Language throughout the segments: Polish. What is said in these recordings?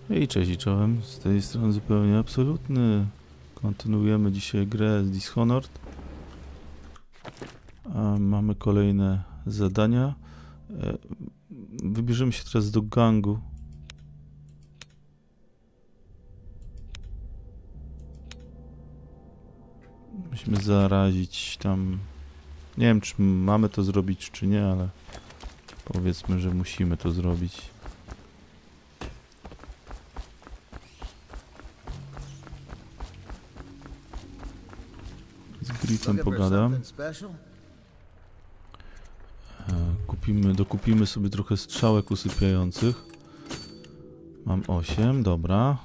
Hej, cześć i czołem, z tej strony zupełnie absolutny. Kontynuujemy dzisiaj grę z Dishonored. Mamy kolejne zadania. Wybierzemy się teraz do gangu. Musimy zarazić tam... Nie wiem, czy mamy to zrobić, czy nie, ale powiedzmy, że musimy to zrobić. Z Griffem pogadam. Dokupimy sobie trochę strzałek usypiających. Mam 8, dobra.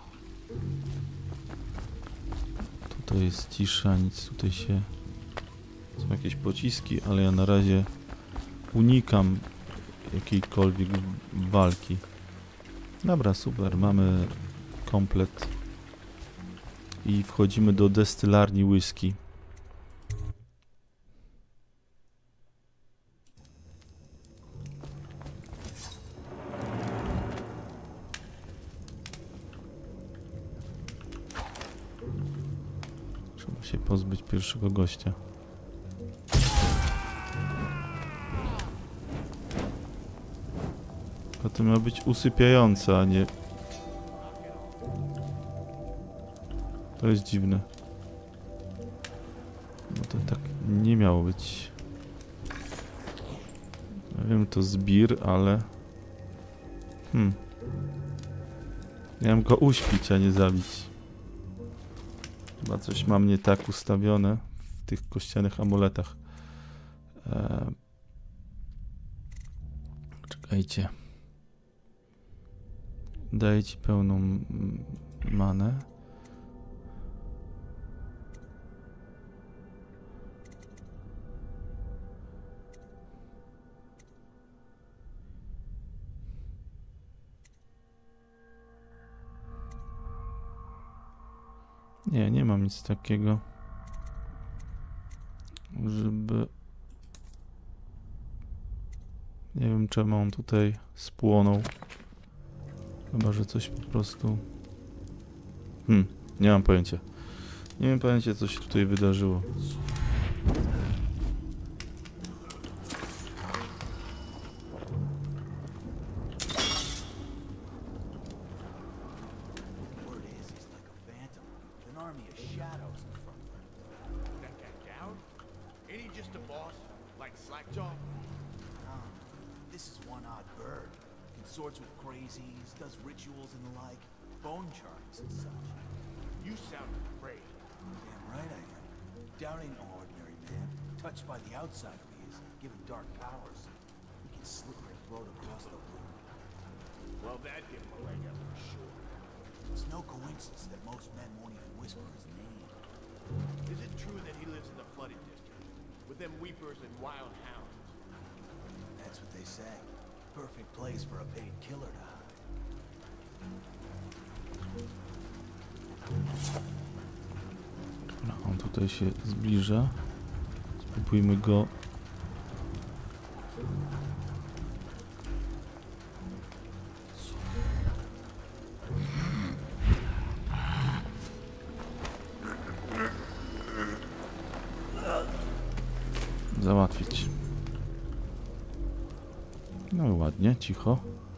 Tutaj jest cisza, nic tutaj się... Są jakieś pociski, ale ja na razie unikam jakiejkolwiek walki. Dobra, super, mamy komplet. I wchodzimy do destylarni whisky. Trzeba się pozbyć pierwszego gościa. A to ma być usypiające, a nie... To jest dziwne. No to tak nie miało być. Ja wiem, to zbir, ale... Miałem go uśpić, a nie zabić. Chyba coś mam nie tak ustawione w tych kościanych amuletach. Czekajcie. Daję ci pełną manę. Nie mam nic takiego, żeby... Nie wiem, czemu on tutaj spłonął. Chyba, że coś po prostu... Nie mam pojęcia. Nie mam pojęcia, co się tutaj wydarzyło. Sorts with crazies, does rituals and the like, bone charms and such. You sound afraid. Damn right I am. Down ain't no ordinary man. Touched by the outsider he is, given dark powers. He can slit your throat across the room. Well, that give him a leg up for sure. It's no coincidence that most men won't even whisper his name. Is it true that he lives in the flooded district, with them weepers and wild hounds? That's what they say. Perfect place for a paid killer to hide. No, on tutaj się zbliża. Spróbujmy go... załatwić. No i ładnie, cicho.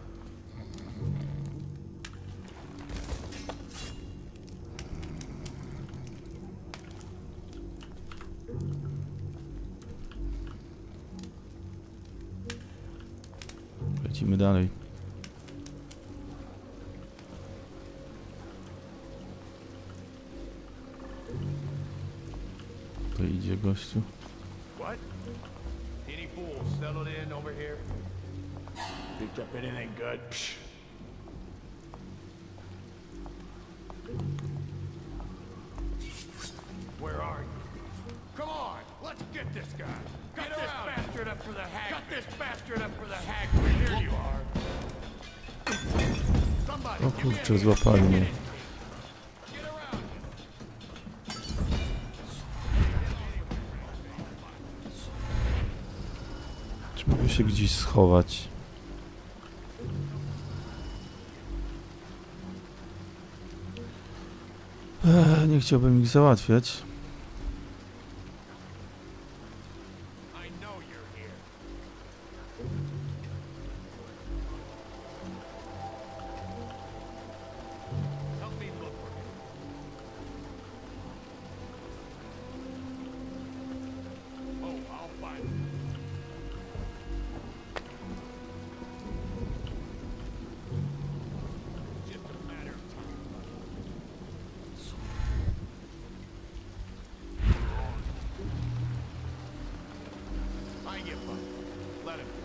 Lecimy dalej. To idzie gościu. What? Any fools settled in over here? Picked up anything good? Psh. Where are you? Come on, let's get this guy. Cut this bastard up for the hag. Cut this bastard up for the hag. Here you are. Somebody, O kurczę, złapali mnie. Czy mogę się gdzieś schować? Nie chciałbym ich załatwiać. I know you're here. Help me look for him. Oh, I'll find him. Just a matter of time. I get fine. Let him.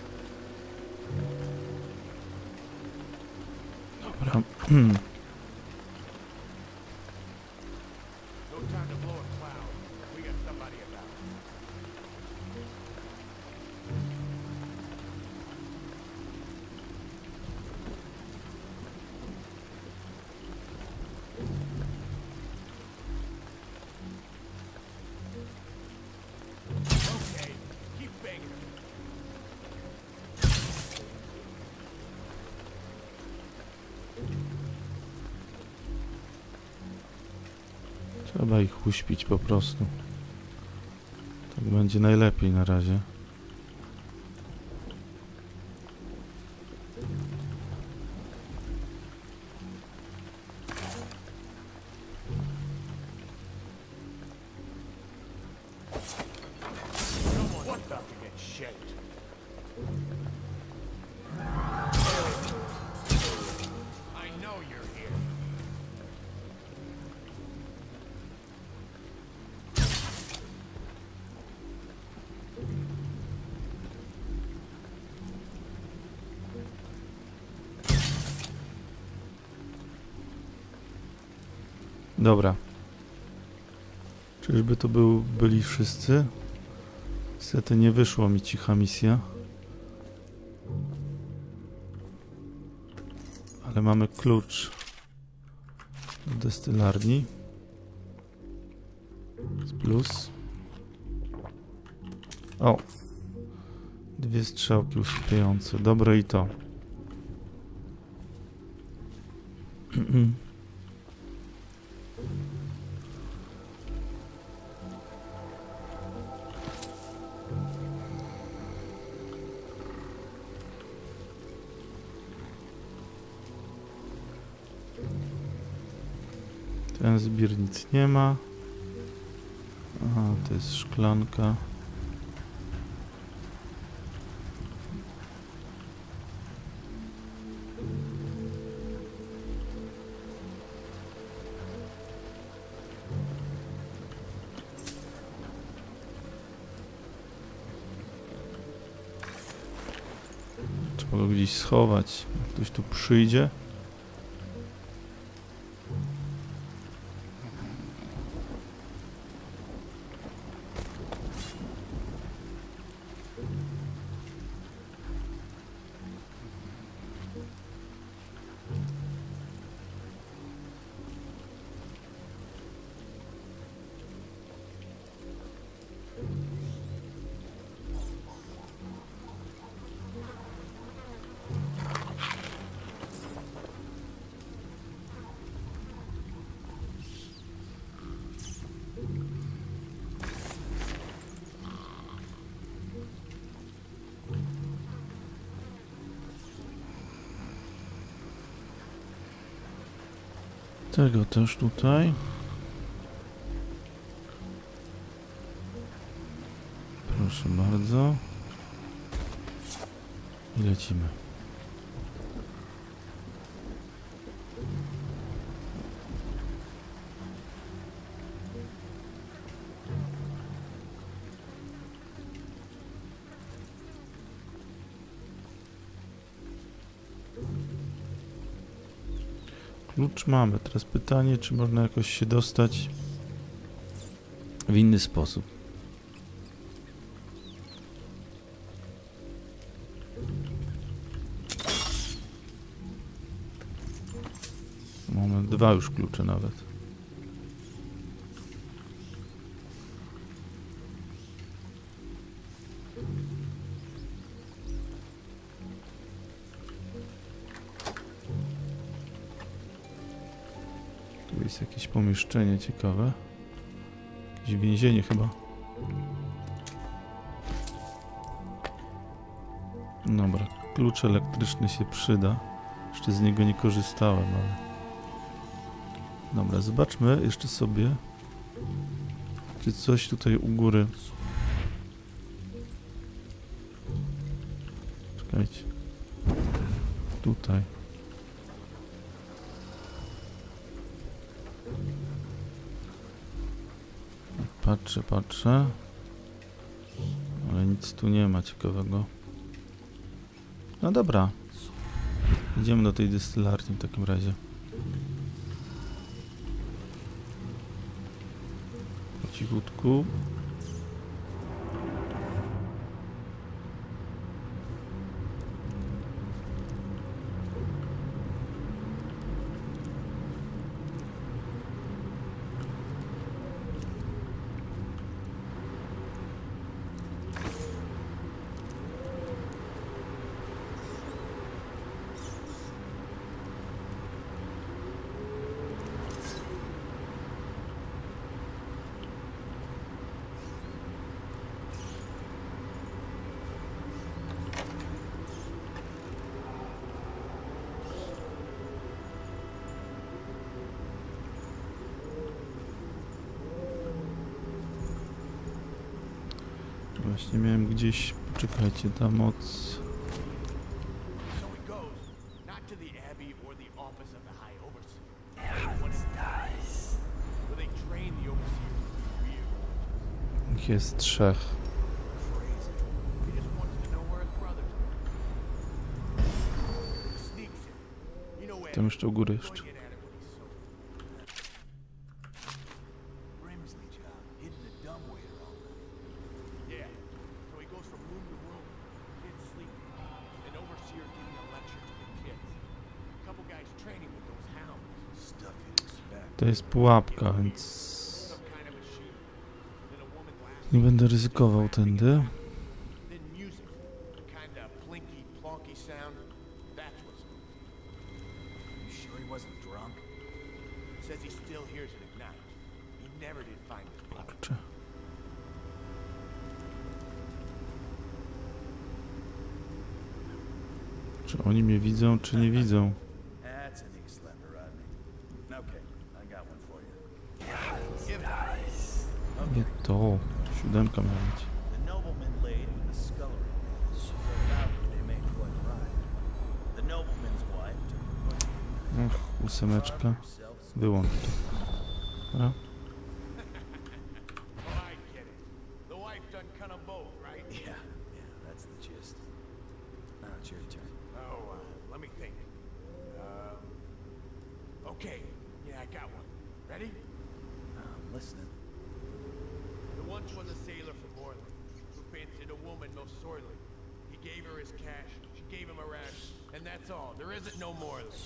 Dobra. No time to blow a cloud. We got somebody about. Okay, keep banging him. Trzeba ich uśpić po prostu. Tak będzie najlepiej na razie. What the? To get shaped. I know you're here. Dobra. Czyżby to byli wszyscy? Niestety nie wyszła mi cicha misja. Ale mamy klucz do destylarni. Z plus. O! 2 strzałki usypiające. Dobre i to. Ten zbiór nic nie ma. Aha, to jest szklanka. Trzeba go gdzieś schować. Jak ktoś tu przyjdzie. Tego też tutaj. Proszę bardzo. I lecimy. Klucz mamy. Teraz pytanie, czy można jakoś się dostać w inny sposób. Mamy 2 już klucze nawet. Tu jest jakieś pomieszczenie ciekawe. Jakieś więzienie chyba. Dobra, klucz elektryczny się przyda. Jeszcze z niego nie korzystałem, ale... Dobra, zobaczmy jeszcze sobie, czy coś tutaj u góry... Czekajcie. Tutaj. Patrzę. Ale nic tu nie ma ciekawego. No dobra. Idziemy do tej destylarni w takim razie. Po cichutku. Właśnie miałem gdzieś, poczekajcie, ta moc. So it goes, not to the Abbey or the office of the High Overseer. What it does. Where they train the Overseer to be real. Ich jest 3. Crazy. He just wants to know where his brothers are. Sneaks in. You know where. Tam jeszcze u góry Go jeszcze. get at it when he's sober. Brimsley job, hitting the dumbwaiter all night. Yeah. So he goes from room to room, kids sleeping, and Overseer giving a lecture to the kids. A couple guys training with those hounds. Stuff you'd expect. To jest pułapka, więc Some kind of a shooter. Then a woman laughs. nie będę ryzykował tędy. Then music. Kind of plinky, plonky sound. That's what's moving. You sure he wasn't drunk? Says he still hears it ignite. He never did find his blood. Kurczę. Czy oni mnie widzą, czy nie widzą? That's an east slapper, Rodney. Okay, I got one for you. Give it. Nie to. 7 miała być. The nobleman laid with the scullery man, so loudly they made quite a ride. The nobleman's wife took a 8. herself some Wyłącz to. Dobra. Oh, I get it. The wife done cut 'em both, right? Yeah, that's the gist. Now it's your turn. Oh, let me think. Okay. Yeah, I got one. Ready? I'm listening. The once was a sailor from Orland, who fancied a woman most sorely. He gave her his cash, she gave him a rash, and that's all. There isn't no more of this.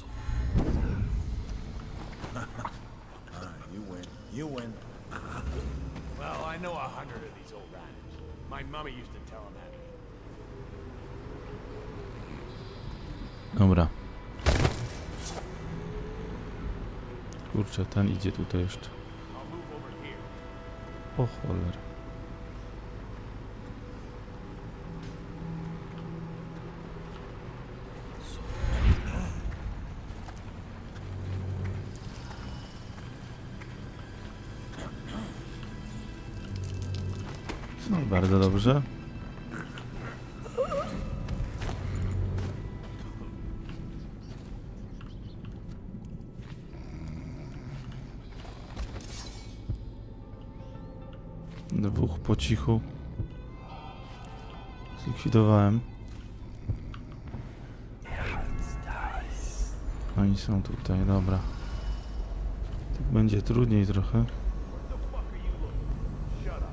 You win. You win. Well, I know 100 of these old rhymes. My mummy used to tell them at me. Dobra. Kurczę, ten idzie tutaj jeszcze. I'll move over here. O cholera. No i bardzo dobrze. Dwóch po cichu zlikwidowałem. Oni są tutaj, dobra. Tak będzie trudniej trochę. What the fuck are you looking? Shut up.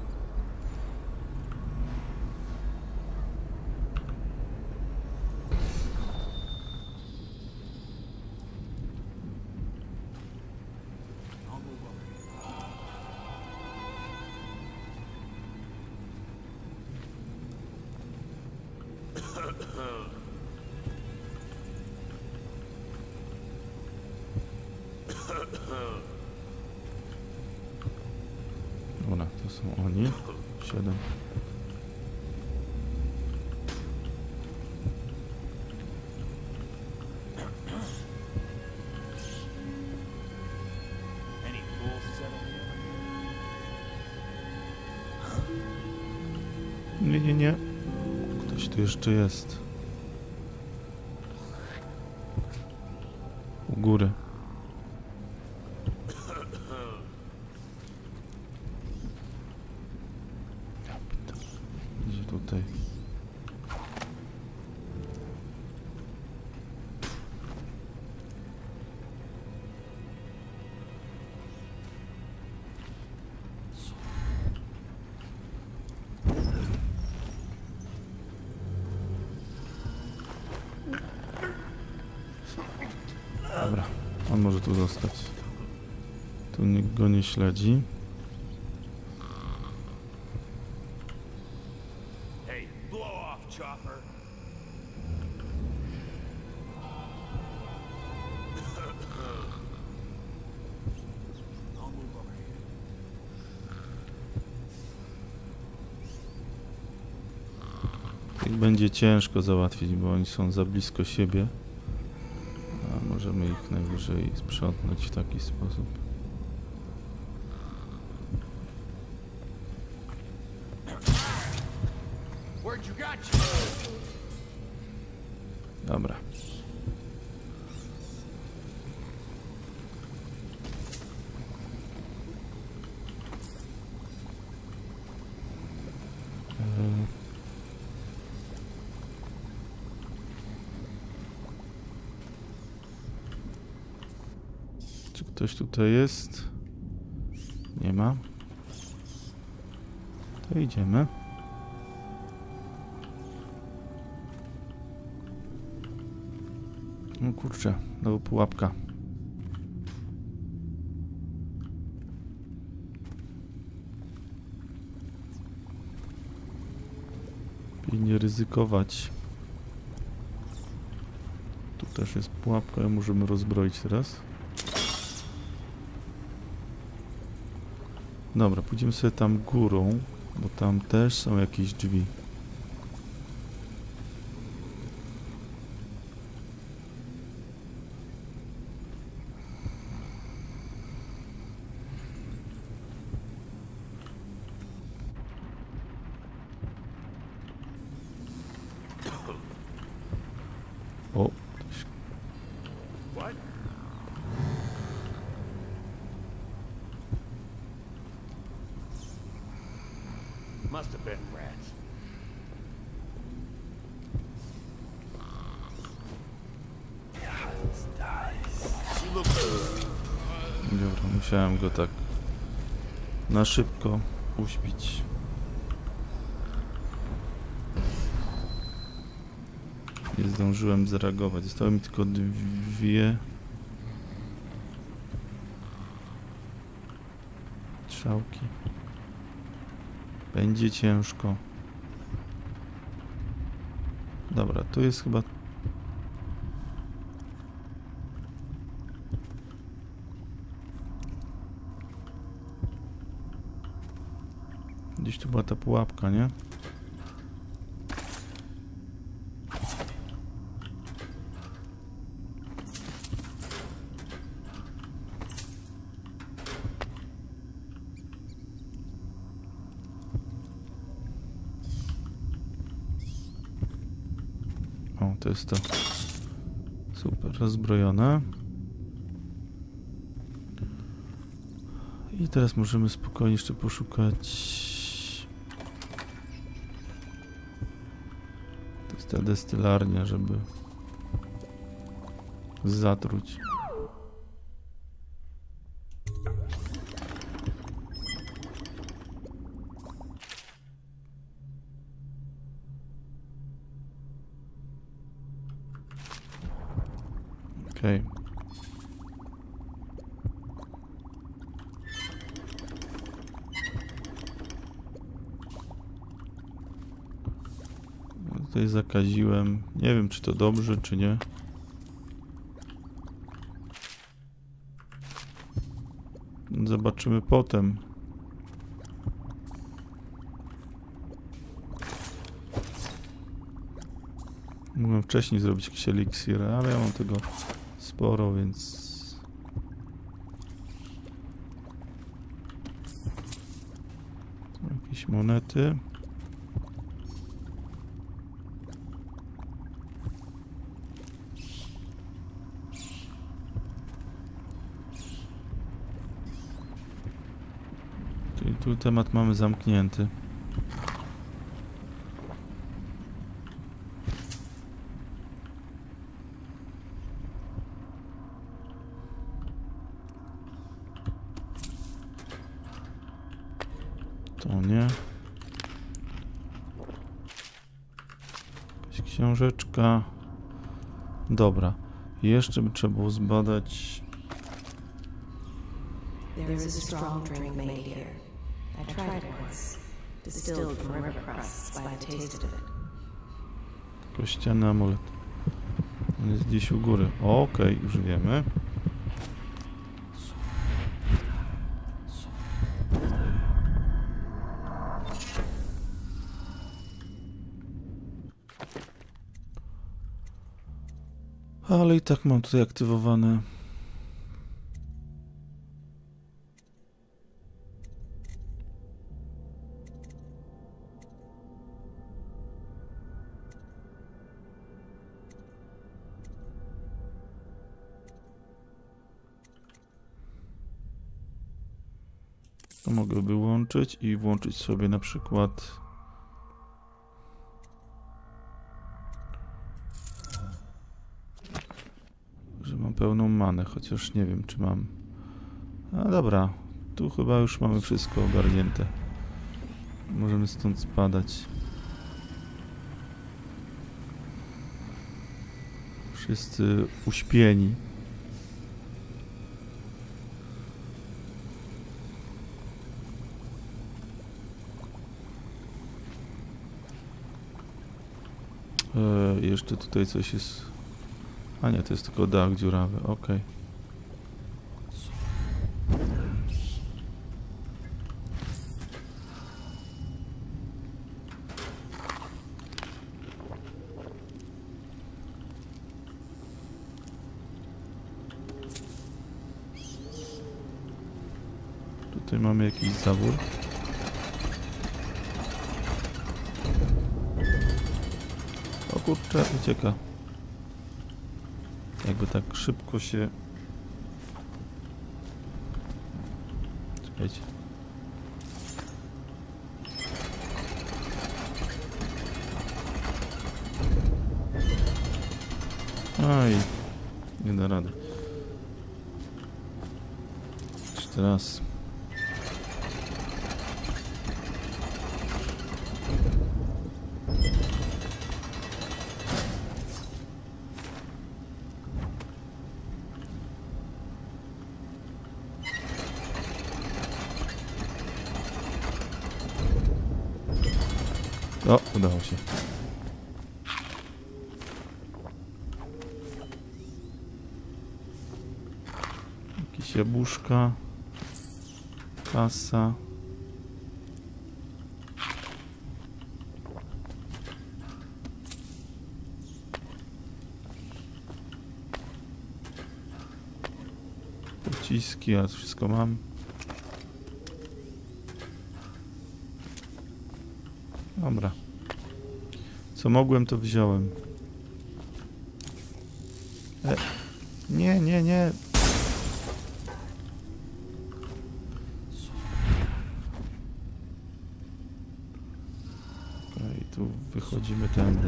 I'll move over here. Dobra, to są oni. 7. Any fools settling in here? Nie, nie, nie. Ktoś tu jeszcze jest. U góry. Gdzie tutaj? Dobra, on może tu zostać. Tu nikt go nie śledzi. Hey, blow off, chopper. I'll move over here. Ich będzie ciężko załatwić, bo oni są za blisko siebie. A możemy ich najwyżej sprzątnąć w taki sposób. Where'd you got you? Dobra. Czy ktoś tutaj jest? Nie ma. To idziemy. No kurczę, znowu pułapka. I nie ryzykować. Tu też jest pułapka, ją możemy rozbroić teraz. Dobra, pójdziemy sobie tam górą, bo tam też są jakieś drzwi. O, ktoś. What? Must have been rats. You look good. Dobra, musiałem go tak na szybko uśpić. Nie zdążyłem zareagować. Zostały mi tylko 2. Strzałki. Będzie ciężko. Dobra, tu jest chyba... Gdzieś tu była ta pułapka, nie? O, to jest to. Super, rozbrojone. I teraz możemy spokojnie jeszcze poszukać. To jest ta destylarnia, żeby zatruć. Okej. Tutaj zakaziłem. Nie wiem, czy to dobrze, czy nie. Zobaczymy potem. Mogłem wcześniej zrobić jakiś eliksir, ale ja mam tego sporo, więc... Jakieś monety. Czyli tu temat mamy zamknięty. To nie. Jakaś książeczka. Dobra. Jeszcze by trzeba było zbadać... There is a strong drink made here. I tried it once. Distilled from river crusts by the taste of it. Kościany amulet. On jest gdzieś u góry. Okej, już wiemy. Ale i tak mam tutaj aktywowane. To mogę wyłączyć i włączyć sobie na przykład... że mam pełną manę, chociaż nie wiem, czy mam... A dobra, tu chyba już mamy wszystko ogarnięte. Możemy stąd spadać. Wszyscy uśpieni. Jeszcze tutaj coś jest... A nie, to jest tylko dach dziurawy, okej. Tutaj mamy jakiś zawór. O kurczę, ucieka. Jakby tak szybko się... Czekajcie. Aj, nie da rady. Jeszcze raz. O, udało się. Jakieś jabłuszka. Kasa. Pociski, ja to wszystko mam. Dobra. Co mogłem, to wziąłem. Nie, nie, nie. Okej, tu wychodzimy tędy.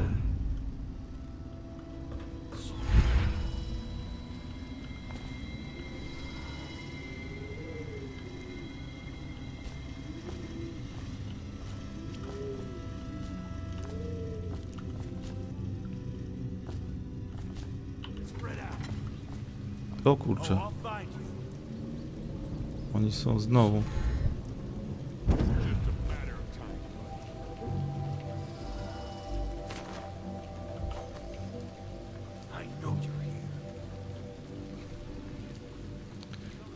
O kurczę. Oni są znowu.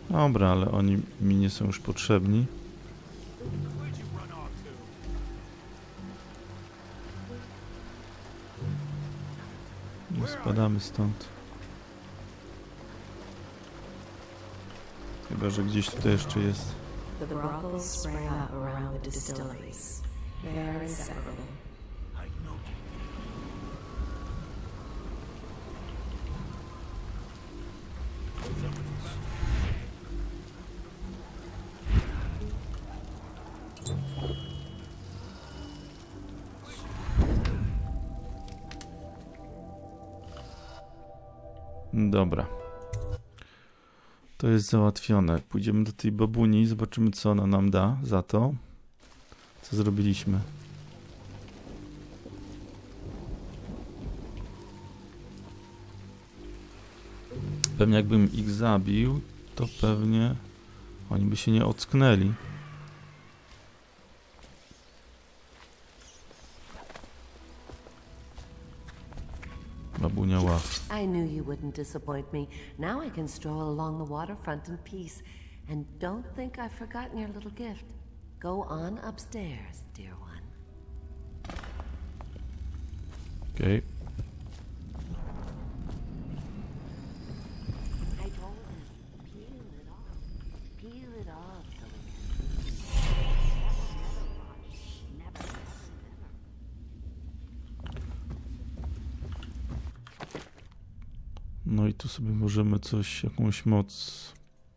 Dobra, ale oni mi nie są już potrzebni. Where'd you run off to? No, spadamy stąd. Chyba, że gdzieś tutaj jeszcze jest. The brothels sprang up around the distilleries. They are inseparable. I know. Dobra. To jest załatwione. Pójdziemy do tej babuni, zobaczymy, co ona nam da za to, co zrobiliśmy. Pewnie jakbym ich zabił, to pewnie oni by się nie ocknęli. Babunia ław. I knew you wouldn't disappoint me. Now I can stroll along the waterfront in peace. And don't think I've forgotten your little gift. Go on upstairs, dear one. Okej. I told him, peel it off. Peel it off so we can... Never, never, never. No i tu sobie możemy coś, jakąś moc.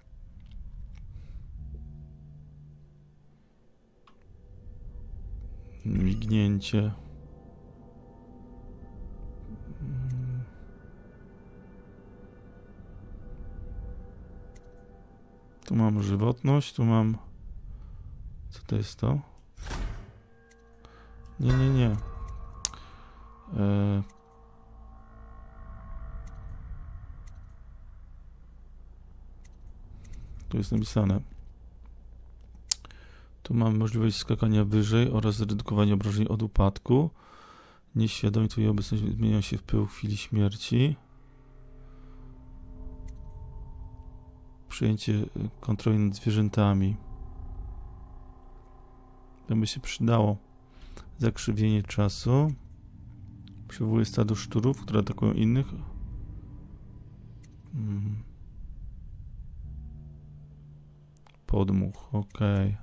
Mignięcie. Tu mam żywotność, tu mam... Co to jest to? Nie, nie, nie. Tu jest napisane. Tu mamy możliwość skakania wyżej oraz zredukowania obrażeń od upadku. Nieświadomie twoja obecność zmienia się w pył w chwili śmierci. Przejęcie kontroli nad zwierzętami. To by się przydało. Zakrzywienie czasu. Przywołuje stado szczurów, które atakują innych. Podmuch, okej.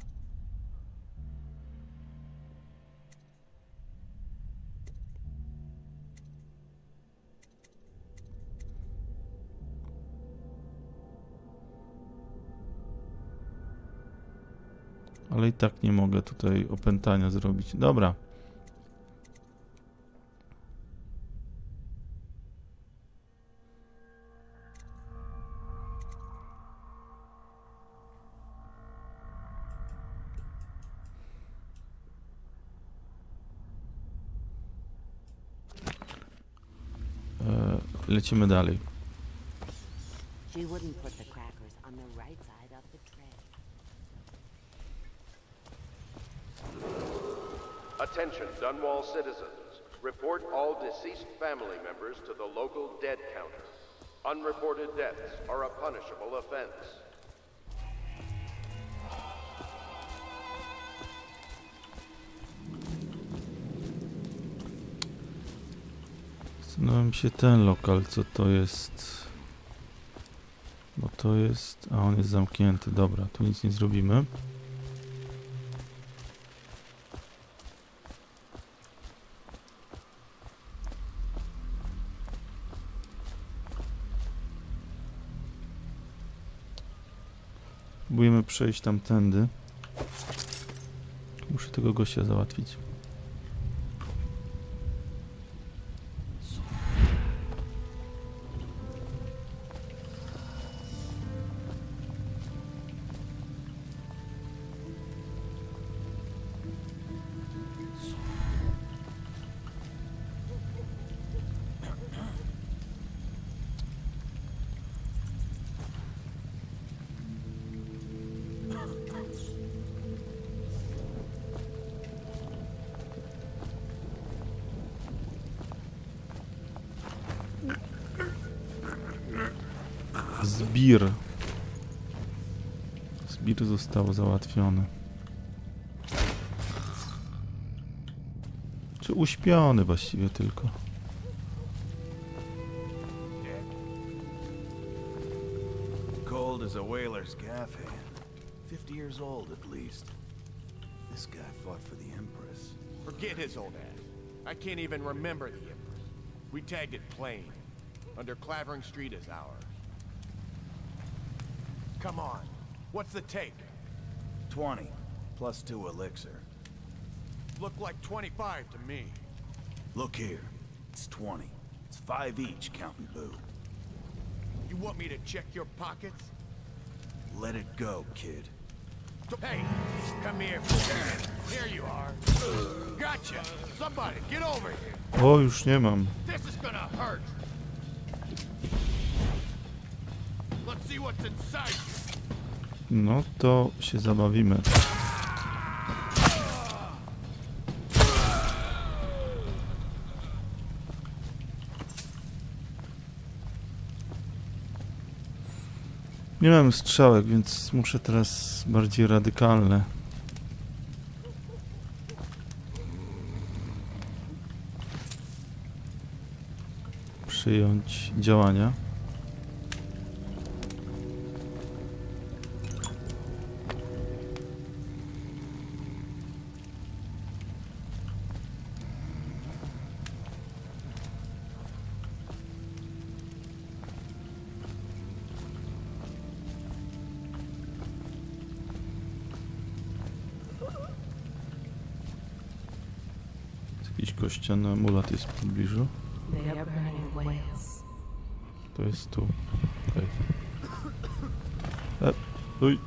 Ale i tak nie mogę tutaj opętania zrobić. Dobra. Lecimy dalej. She wouldn't put the crackers on the right side of the tray. Attention, Dunwall citizens. Report all deceased family members to the local dead counter. Unreported deaths are a punishable offense. Zastanawiam się ten lokal, co to jest. Bo to jest... A on jest zamknięty, dobra, tu nic nie zrobimy. Próbujemy przejść tamtędy. Muszę tego gościa załatwić. Zbir. Zbir zostało załatwione. Czy uśpiony właściwie tylko. Cold as a whaler's gaff hand. 50 years old at least. This guy fought for the Empress. Forget his old ass. I can't even remember the Empress. We tagged it plain. Under Clavering Street is ours. Come on. What's the take? 20, plus 2 elixir. Looked like 25 to me. Look here, it's 20. It's 5 each, counting Boo. You want me to check your pockets? Let it go, kid. Hey, come here for a minute. Here you are. Gotcha. Somebody, get over here. O, już nie mam. This is gonna hurt. Let's see what's inside you. No to się zabawimy. Nie mam strzałek, więc muszę teraz bardziej radykalne. Przyjąć działania. Jakiś kościany amulet jest w pobliżu. They are burning whales. To jest tu. Okay. Uj.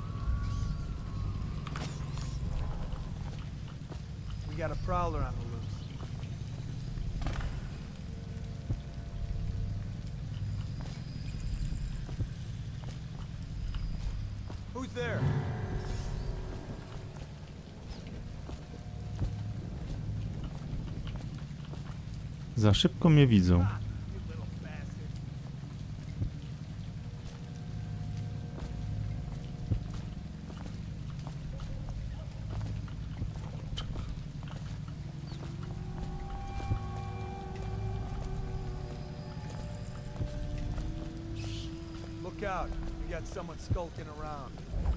We got a prowler on the loose. Who's there? Za szybko mnie widzą. You little bastard. Look out. We got someone skulking around.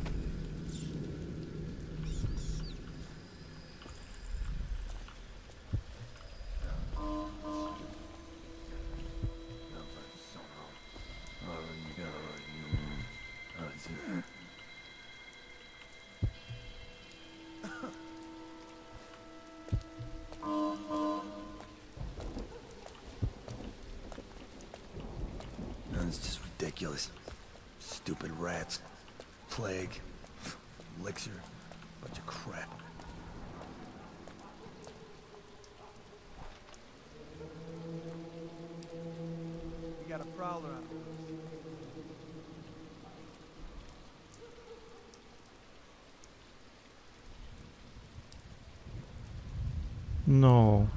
It's just ridiculous. Stupid rats. Plague. Elixir. Bunch of crap. We got a prowler on the loose. No.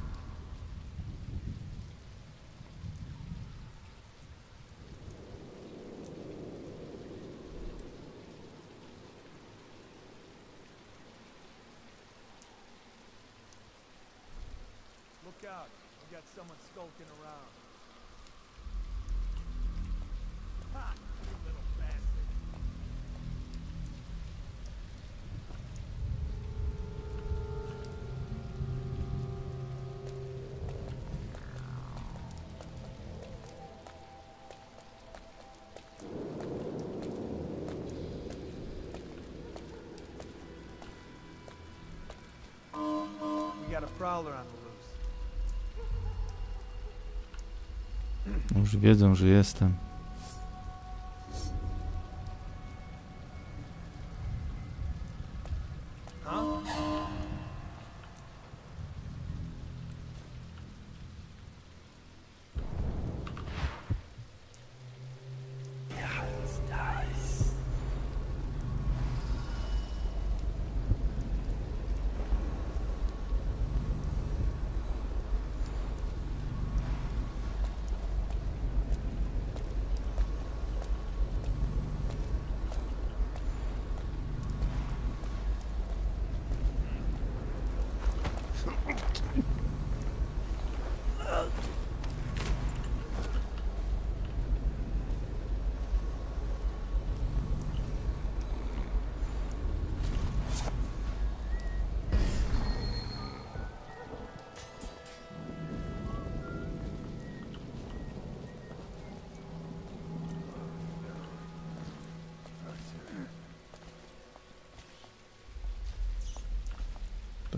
Look out. We got someone skulking around. Ha! You little bastard. We got a prowler on the loose. Już wiedzą, że jestem. Huh?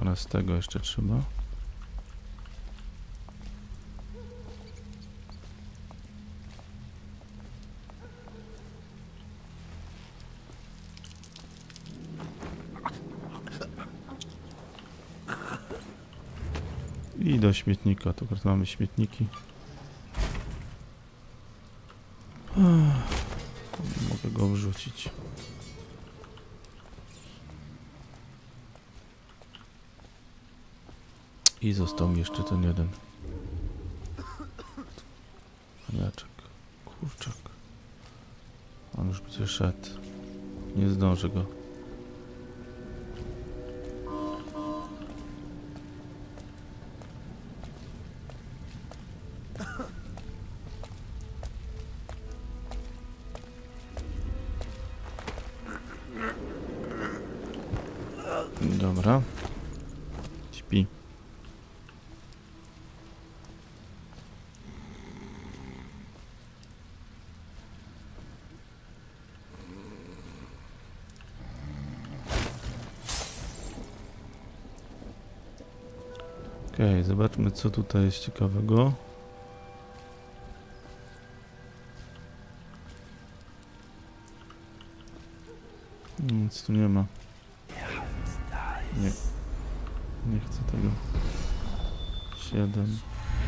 A z tego jeszcze trzeba. I do śmietnika. Tu akurat mamy śmietniki. Mogę go wrzucić. I został mi jeszcze ten jeden. Paniaczek. Kurczak. On już będzie szedł. Nie zdążę go. Dobra. Śpi. Okej, zobaczmy co tutaj jest ciekawego. Nic tu nie ma. Nie. Nie chcę tego. 7.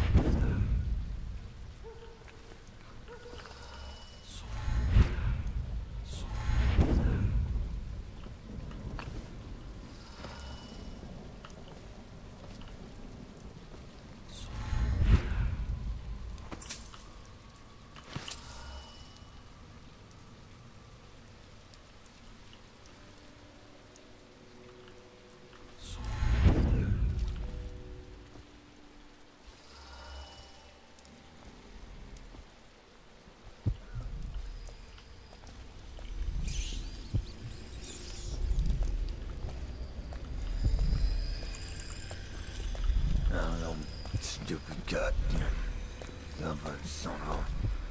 Stupid goddamn. Stubborn son of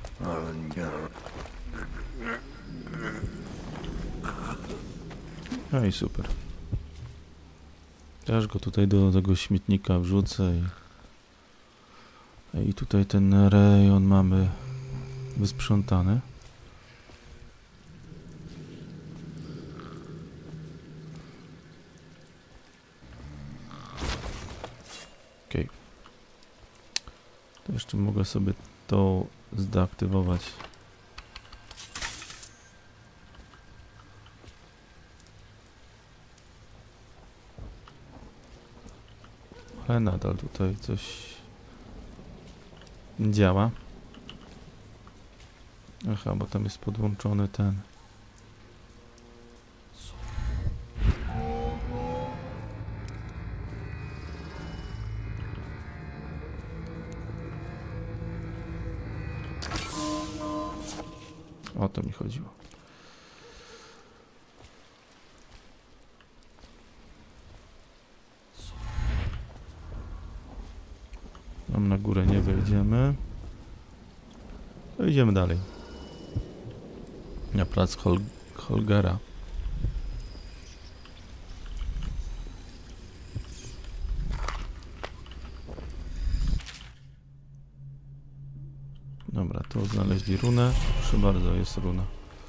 No i super. Też go tutaj do tego śmietnika wrzucę i tutaj ten rejon mamy wysprzątany. Okej. To jeszcze mogę sobie to zdeaktywować. Ale nadal tutaj coś działa. Aha, bo tam jest podłączony ten. O to mi chodziło. Tam na górę nie wejdziemy. To idziemy dalej. Na plac Holgera. Dobra, tu znaleźli runę. Proszę bardzo, jest runa.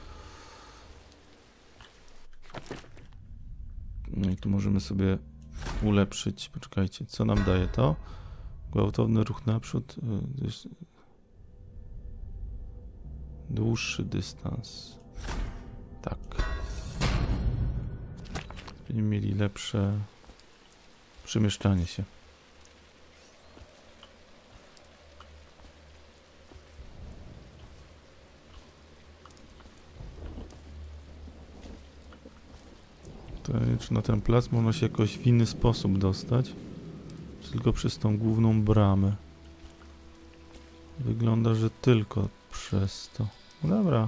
No i tu możemy sobie ulepszyć. Poczekajcie, co nam daje to? Gwałtowny ruch naprzód. Dłuższy dystans. Tak. Będziemy mieli lepsze przemieszczanie się. To, czy na ten plac można się jakoś w inny sposób dostać? Czy tylko przez tą główną bramę? Wygląda, że tylko przez to. No dobra.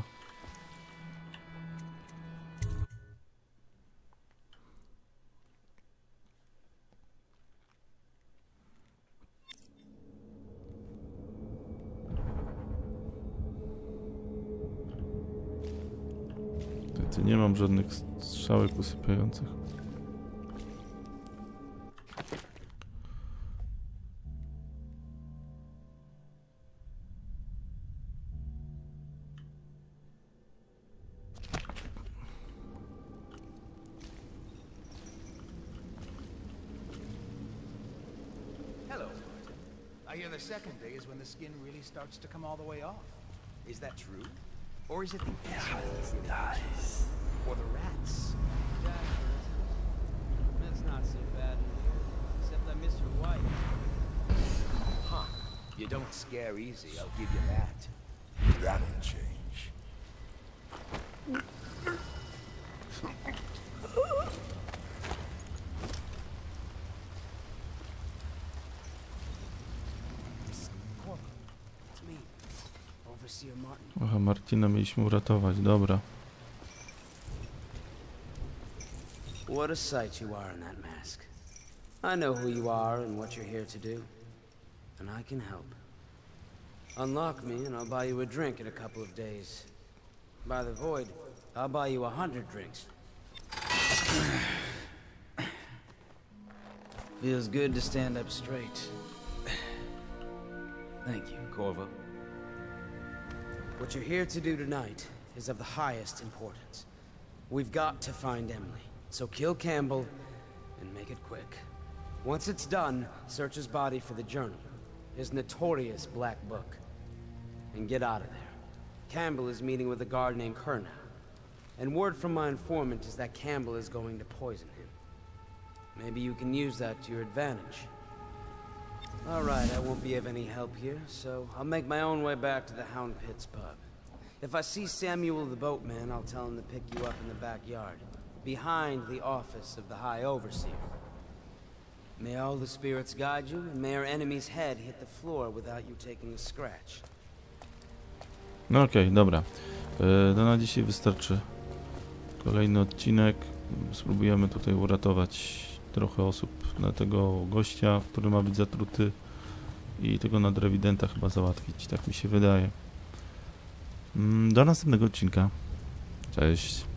Nie mam żadnych strzałek usypiających. I hear the second day is when the skin really starts to come all the way off. Is that true? Or is it the Nice. or the rats? That's not so bad in here, except I miss your wife. Huh. You don't scare easy, I'll give you that. That'll change. Corvo, it's me, Overseer Martin. Aha, Martina mieliśmy uratować, dobra. What a sight you are in that mask. I know who you are and what you're here to do. And I can help. Unlock me and I'll buy you a drink in a couple of days. By the void, I'll buy you 100 drinks. Feels good to stand up straight. Thank you, Corvo. What you're here to do tonight is of the highest importance. We've got to find Emily, so kill Campbell and make it quick. Once it's done, search his body for the journal, his notorious black book, and get out of there. Campbell is meeting with a guard named Kernow, and word from my informant is that Campbell is going to poison him. Maybe you can use that to your advantage. All right, I won't be of any help here, so I'll make my own way back to the Hound Pits pub. If I see Samuel the boatman, I'll tell him to pick you up in the backyard, behind the office of the High Overseer. May all the spirits guide you, and may our enemy's head hit the floor without you taking a scratch. No okej, dobra. To na dzisiaj wystarczy. Kolejny odcinek. Spróbujemy tutaj uratować trochę osób na tego gościa, który ma być zatruty, i tego nadrewidenta chyba załatwić, tak mi się wydaje. Do następnego odcinka. Cześć.